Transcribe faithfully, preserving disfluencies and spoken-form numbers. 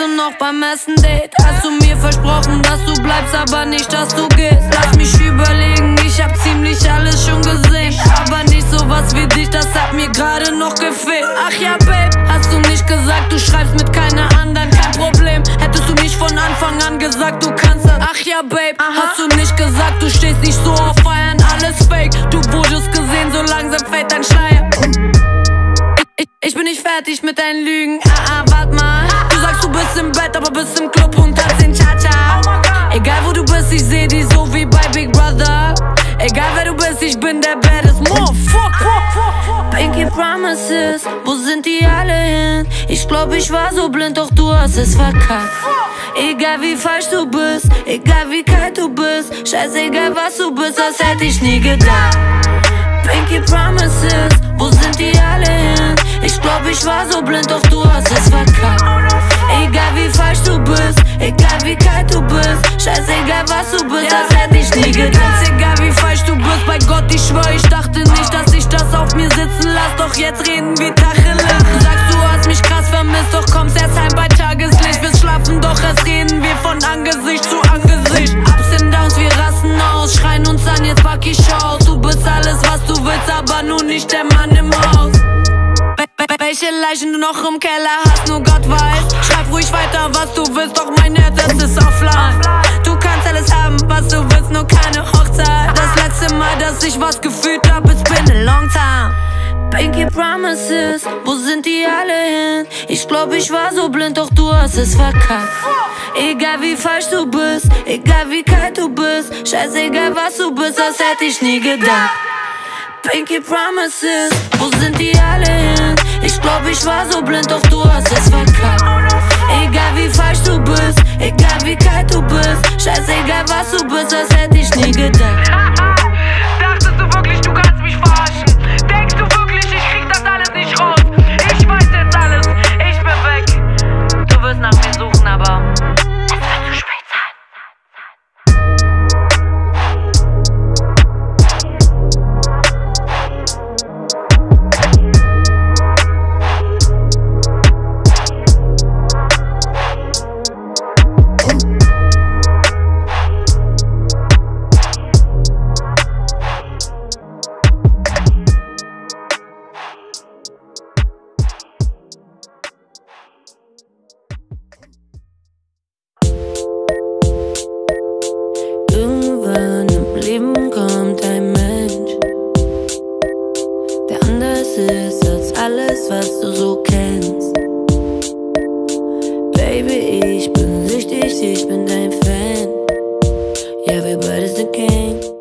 Wochen noch beim ersten Date. Hast du mir versprochen, dass du bleibst, aber nicht, dass du gehst. Lass mich überlegen, ich hab ziemlich alles schon gesehen, aber nicht sowas wie dich, das hat mir gerade noch gefehlt. Ach ja, Babe, hast du nicht gesagt, du schreibst mit keiner anderen, kein Problem. Hättest du nicht von Anfang an gesagt, du kannst das. Ach ja, Babe, aha. Hast du nicht gesagt, du stehst nicht so auf Feiern, alles fake. Du wurdest gesehen, so langsam fällt dein Schleier. Ich, ich bin nicht fertig mit deinen Lügen, ah, ah, wart mal. Du sagst, du bist im Bett, aber bist im Club und tanzt den Cha-Cha. Egal wo du bist, ich seh dich so wie bei Big Brother. Egal wer du bist, ich bin der baddest Motherfucker. Pinky Promises, wo sind die alle hin? Ich glaub, ich war so blind, doch du hast es verkackt. Egal wie falsch du bist, egal wie kalt du bist, scheißegal was du bist, das hätte ich nie gedacht. Pinky Promises, wo sind die alle hin? Ich glaub, ich war so blind, doch du hast es verkackt. Egal wie falsch du bist, egal wie kalt du bist, scheißegal was du bist, das hätte ich nie gedacht. Egal wie falsch du bist, bei Gott, ich schwör, ich dachte nicht, dass ich das auf mir sitzen lass. Doch jetzt reden wir Tacheles. Sagst, du hast mich krass vermisst, doch kommst erst heim bei Tageslicht. Wir schlafen, doch erst reden wir von Angesicht zu Angesicht. Ups and Downs, wir rasten aus, schreien uns an, jetzt pack ich aus. Du bist alles, was du willst, aber nur nicht der Mann im Haus. Welche Leichen du noch im Keller hast, nur Gott weiß. Schreib ruhig weiter, was du willst, doch mein Herz, das ist offline. Du kannst alles haben, was du willst, nur keine Hochzeit. Das letzte Mal, dass ich was gefühlt hab, it's been a long time. Pinky Promises, wo sind die alle hin? Ich glaub, ich war so blind, doch du hast es verkackt. Egal wie falsch du bist, egal wie kalt du bist, scheißegal was du bist, das hätte ich nie gedacht. Pinky Promises, wo sind die alle hin? Ich glaub, ich war so blind, doch du hast es verkackt. Egal wie falsch du bist, egal wie kalt du bist, scheißegal was du bist, das hätte ich nie gedacht. Dachtest du wirklich, du kannst mich verarschen? Denkst du wirklich, ich krieg das alles nicht raus? Ich weiß jetzt alles, ich bin weg. Du wirst nach mir suchen, aber es wird zu spät sein. Irgendwann im Leben kommt ein Mensch, der anders ist als alles, was du so kennst. Baby, ich bin süchtig, ich bin dein Fan. Ja, wir beide sind Gang.